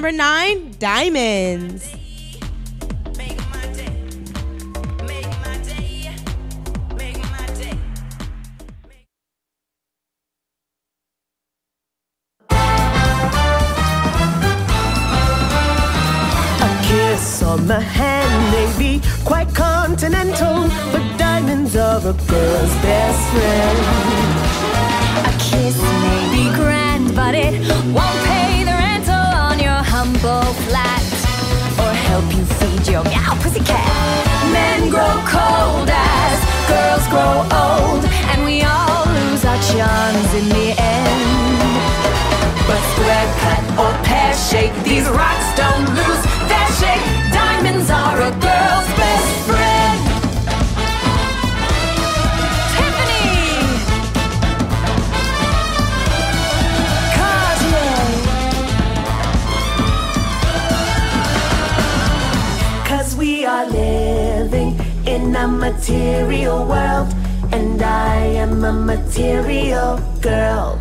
Number 9, diamonds. On the hand may be quite continental, but diamonds are a girl's best friend. A kiss may be grand, but it won't pay the rental on your humble flat, or help you feed your meow pussycat. Men grow cold as girls grow old, and we all lose our charms in the end. But square cut or pear shape, these rocks don't lose their shape. Diamonds are a girl's best friend. Tiffany! Cartier! 'Cause we are living in a material world, and I am a material girl.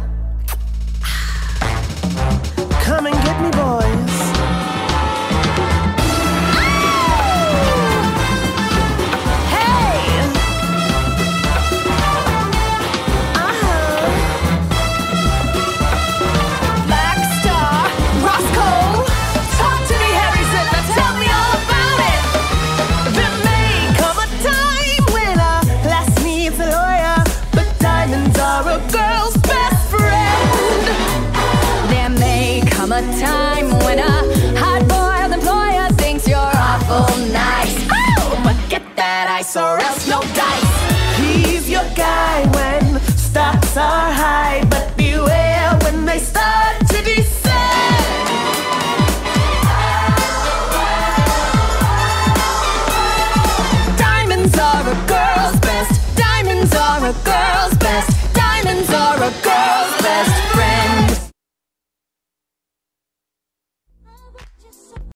Come and get me, boys. A time when a hard-boiled employer thinks you're awful nice. Oh, but get that ice or else no dice. He's your guy when stocks are high, but beware when they start to descend. Diamonds are a girl's best. Diamonds are a girl.